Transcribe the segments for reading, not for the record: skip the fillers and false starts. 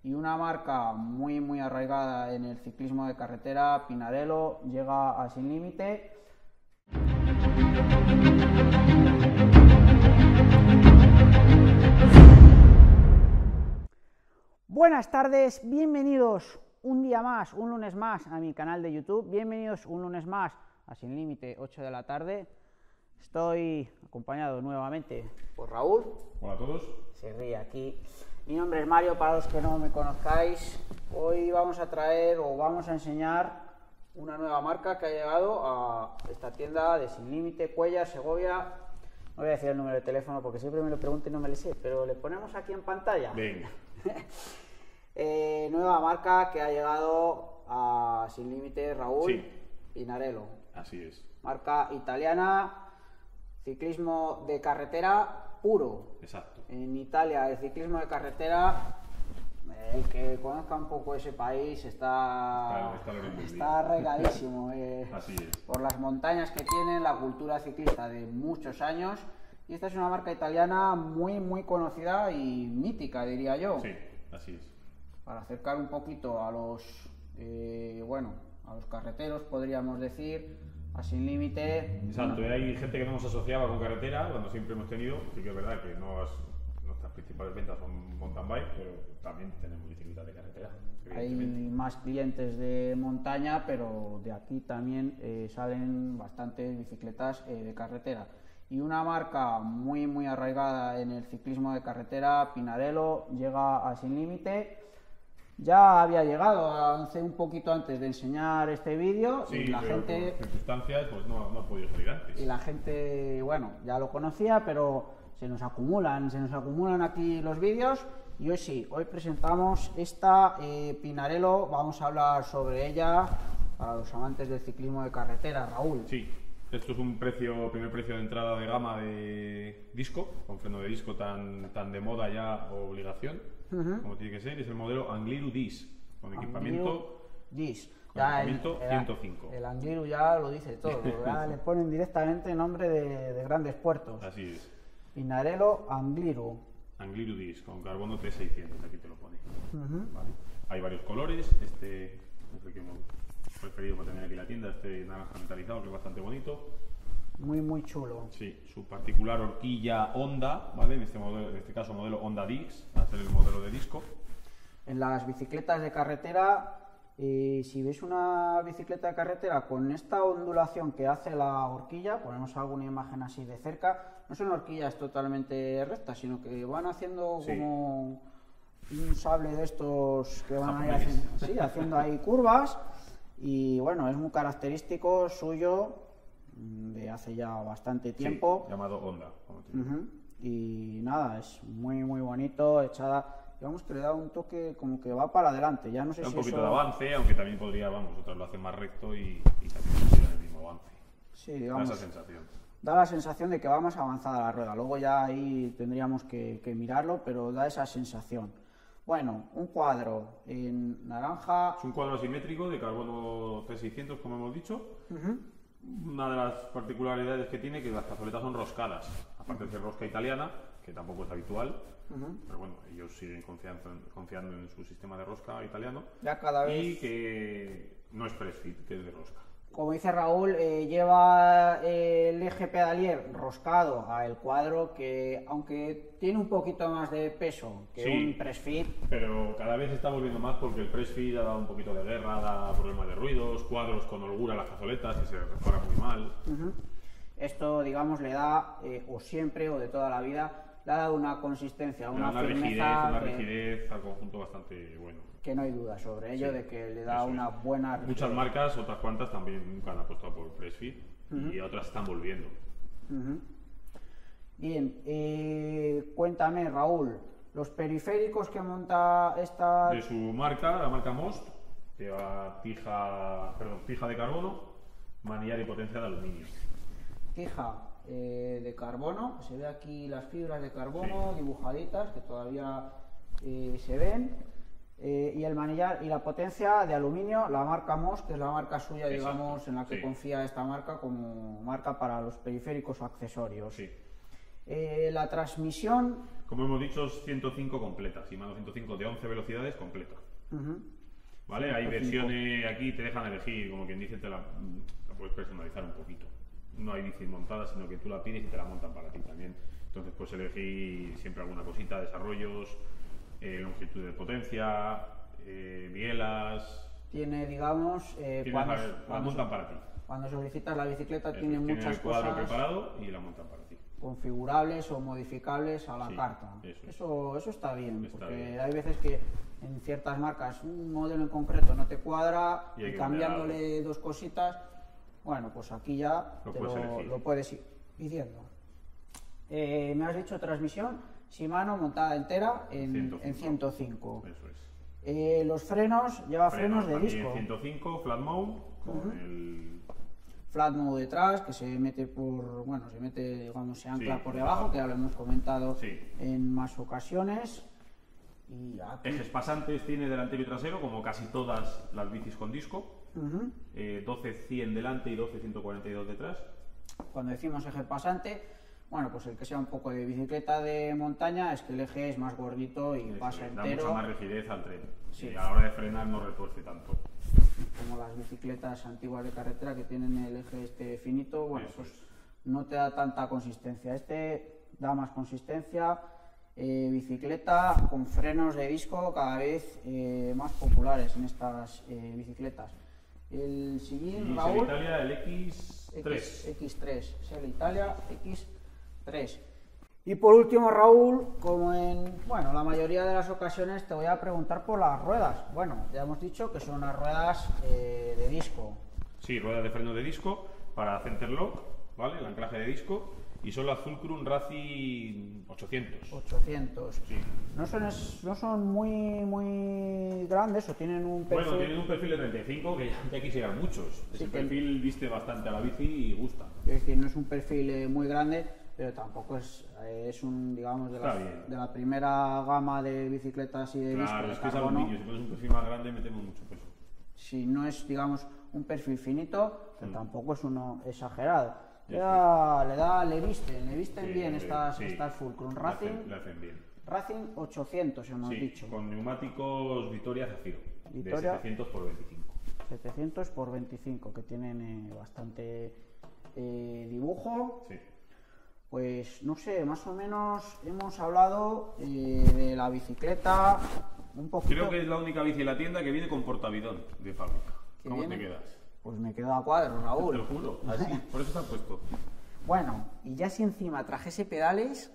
y una marca muy arraigada en el ciclismo de carretera, Pinarello, llega a Sin Límite. Buenas tardes, bienvenidos un día más, un lunes más a mi canal de YouTube, bienvenidos un lunes más a Sin Límite, 8 de la tarde. Estoy acompañado nuevamente por Raúl. Hola a todos. Se ríe aquí. Mi nombre es Mario, para los que no me conozcáis. Hoy vamos a traer o vamos a enseñar una nueva marca que ha llegado a esta tienda de Sin Límite, Cuéllar, Segovia. No voy a decir el número de teléfono porque siempre me lo preguntan y no me lo sé, pero le ponemos aquí en pantalla. Venga. Nueva marca que ha llegado a Sin Límite, Raúl. Sí. Pinarello. Así es. Marca italiana, ciclismo de carretera puro. Exacto. En Italia el ciclismo de carretera, el que conozca un poco ese país está regadísimo Así es. por las montañas que tienen, la cultura ciclista de muchos años, y esta es una marca italiana muy conocida y mítica, diría yo. Sí, así es. Para acercar un poquito a los a los carreteros, podríamos decir, a Sin Límite. Exacto, hay gente que no nos asociaba con carretera, cuando siempre hemos tenido, sí que es verdad que nuestras principales ventas son mountain bike, pero también tenemos bicicletas de carretera. Hay más clientes de montaña, pero de aquí también salen bastantes bicicletas de carretera. Y una marca muy arraigada en el ciclismo de carretera, Pinarello, llega a Sin Límite. Ya había llegado hace un poquito antes de enseñar este vídeo, sí, y la pero gente, por circunstancias, pues no ha podido salir antes. y la gente, bueno, ya lo conocía, pero se nos acumulan aquí los vídeos, y hoy sí, hoy presentamos esta Pinarello. Vamos a hablar sobre ella para los amantes del ciclismo de carretera. Raúl. Sí, esto es un primer precio de entrada de gama de disco, con freno de disco tan de moda ya, obligación. Como tiene que ser, es el modelo Angliru Dis, con equipamiento 105. El Angliru ya lo dice todo, ya le ponen directamente nombre de grandes puertos. Así es. Pinarello Angliru Dis, con carbono T600, aquí te lo pone. Vale. Hay varios colores, este es el que hemos preferido para tener aquí la tienda, este naranja metalizado, que es bastante bonito. Muy chulo. Sí, su particular horquilla Honda, ¿vale? En este caso modelo Honda Dix, va a ser el modelo de disco. En las bicicletas de carretera, si ves una bicicleta de carretera con esta ondulación que hace la horquilla, ponemos alguna imagen así de cerca, no son horquillas totalmente rectas, sino que van haciendo como un sable de estos que van ahí haciendo ahí curvas, y bueno, es muy característico suyo, de hace ya bastante tiempo. Sí, llamado Honda. Y nada, es muy bonito, echada, digamos que le da un toque como que va para adelante, ya no sé da si un poquito eso... de avance, aunque también podría, otros lo hacen más recto y también tiene el mismo avance. Sí, digamos, da esa sensación. Da la sensación de que va más avanzada la rueda, luego ya ahí tendríamos que mirarlo, pero da esa sensación. Bueno, un cuadro en naranja. Es un cuadro asimétrico de carbono T600, como hemos dicho. Una de las particularidades que tiene es que las cazoletas son roscadas, aparte de ser rosca italiana, que tampoco es habitual, pero bueno, ellos siguen confiando en su sistema de rosca italiano, ya cada vez... y que no es press fit, que es de rosca. Como dice Raúl, lleva el eje pedalier roscado al cuadro, que aunque tiene un poquito más de peso que un press fit, pero cada vez se está volviendo más porque el press fit ha dado un poquito de guerra, da problemas de ruidos, cuadros con holgura a las cazoletas que se reparan muy mal. Esto, digamos, le da, o siempre o de toda la vida, le ha dado una consistencia, una firmeza, una rigidez al conjunto bastante bueno. Que no hay duda sobre ello, de que le da una buena rigidez. Muchas marcas, otras cuantas también nunca han apostado por press fit, y otras están volviendo. Bien, cuéntame, Raúl, los periféricos que monta esta... De su marca, la marca Most, lleva tija de carbono, manillar y potencia de aluminio. Tija de carbono, se ve aquí las fibras de carbono dibujaditas, que todavía se ven. Y el manillar y la potencia de aluminio, la marca Most, que es la marca suya, digamos, en la que confía esta marca como marca para los periféricos o accesorios. La transmisión Como hemos dicho, es 105 completa, Shimano 105 de 11 velocidades completa. ¿Vale? Hay versiones aquí, te dejan elegir, como quien dice, la puedes personalizar un poquito. No hay bici montada, sino que tú la pides y te la montan para ti también. Entonces puedes elegir siempre alguna cosita, desarrollos, longitud de potencia, bielas. Tiene, digamos, la montan para ti. Cuando solicitas la bicicleta Eso, tiene muchas el cuadro cosas preparado y la montan para ti. configurables o modificables a la Sí, carta. Eso está bien, Está porque bien. hay veces que en ciertas marcas un modelo en concreto no te cuadra Y hay y que cambiándole dos cositas, bueno, pues aquí ya lo puedes ir pidiendo. Me has dicho transmisión Shimano montada entera en 105. Eso es. Los frenos, lleva frenos de también disco. 105, flat mount, con el... Flat mode detrás, que se mete digamos, se ancla Sí, por debajo, que ya lo hemos comentado Sí. en más ocasiones. Y aquí, Ejes pasantes tiene delantero y trasero, como casi todas las bicis con disco. 12-100 delante y 12-142 detrás. cuando decimos eje pasante, bueno, pues el que sea un poco de bicicleta de montaña es que el eje es más gordito y Eso pasa es, da entero, mucha más rigidez al tren. Sí. Y a la hora de frenar no retuerce tanto. como las bicicletas antiguas de carretera que tienen el eje este finito, bueno, Eso pues es. no te da tanta consistencia. Este da más consistencia. Bicicleta con frenos de disco cada vez más populares en estas bicicletas. El siguiente, Y Raúl, Italia, el X3. X3, es el Italia X3. Y por último, Raúl, como en la mayoría de las ocasiones, te voy a preguntar por las ruedas. Bueno, ya hemos dicho que son unas ruedas de disco. Sí, ruedas de freno de disco para center lock, ¿vale? El anclaje de disco. Y son las Fulcrum Racing 800. 800. Sí. No son muy grandes o tienen un perfil. Bueno, tienen un perfil de 35 que ya quisieran muchos. Sí, Ese que- perfil viste bastante a la bici y gusta. Es decir, no es un perfil muy grande, pero tampoco es un, digamos, Está bien. de la primera gama de bicicletas y de disco Claro, de es que es carbono. aluminio. Si pones un perfil más grande metemos mucho peso. Si no es, digamos, un perfil finito, pero tampoco es uno exagerado. Sí, Le visten Sí, bien estas sí. Fulcrum Le Racing. hacen bien. Racing 800 hemos Sí, dicho. con neumáticos Vittoria Zafiro. Vittoria. De 700 por 25. 700 por 25, que tienen bastante dibujo. Sí. Pues no sé, más o menos hemos hablado de la bicicleta un poquito. Creo que es la única bici en la tienda que viene con portavidón de fábrica. ¿Que ¿Cómo viene? te quedas? Pues me quedo a cuadros, Te lo Raúl. juro, así, por eso está puesto. Bueno, y ya si encima trajese pedales.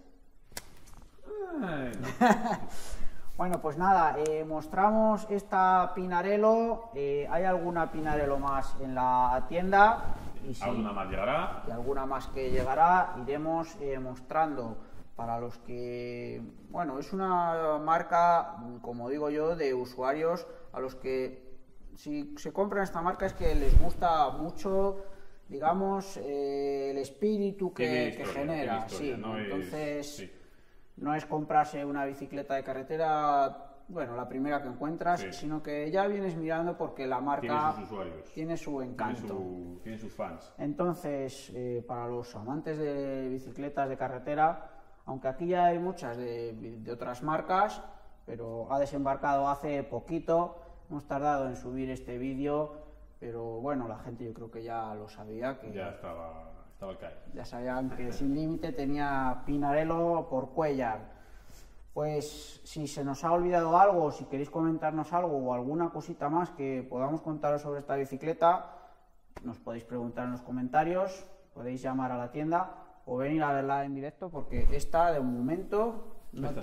Ay, no. Bueno, pues nada, mostramos esta Pinarello. Hay alguna Pinarello más en la tienda. Y si- Alguna más llegará. y alguna más que llegará, iremos mostrando para los que, bueno, es una marca, como digo yo, de usuarios a los que si se compran esta marca es que les gusta mucho, digamos, el espíritu Tiene que historia, genera. tiene historia, Sí, no es- entonces sí. no es comprarse una bicicleta de carretera, bueno, la primera que encuentras, Sí. sino que ya vienes mirando porque la marca Tiene sus usuarios. tiene su encanto. Tiene sus fans. Entonces, para los amantes de bicicletas de carretera, aunque aquí ya hay muchas de otras marcas, pero ha desembarcado hace poquito, hemos tardado en subir este vídeo, pero bueno, la gente yo creo que ya lo sabía, que Ya estaba al caer. ya sabían que Sin Límite tenía Pinarello por Cuellar. Pues si se nos ha olvidado algo, si queréis comentarnos algo o alguna cosita más que podamos contaros sobre esta bicicleta, nos podéis preguntar en los comentarios, podéis llamar a la tienda o venir a verla en directo porque esta de momento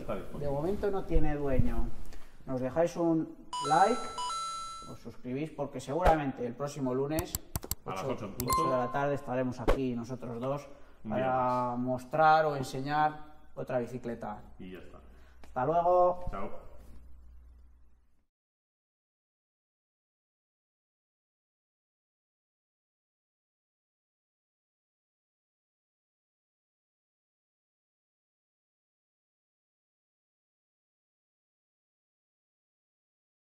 no tiene dueño. Nos dejáis un like, os suscribís porque seguramente el próximo lunes A las 8 en punto. 8 de la tarde estaremos aquí nosotros dos Un para mostrar o enseñar otra bicicleta. Y ya está. Hasta luego. Chao.